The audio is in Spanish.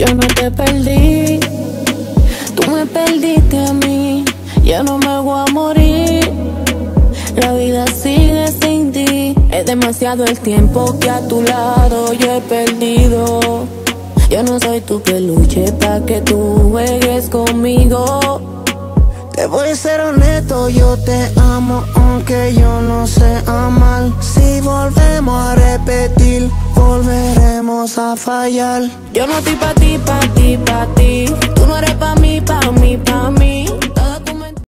Yo no te perdí, tú me perdiste a mí. Ya no me voy a morir, la vida sigue sin ti. Es demasiado el tiempo que a tu lado yo he perdido. Yo no soy tu peluche pa' que tú juegues conmigo. Te voy a ser honesto, yo te amo aunque yo no sé amar. Si volvemos a repetir, volveremos a fallar. Yo no estoy pa' ti, pa' ti, pa' ti. Tú no eres pa' mí, pa' mí, pa' mí.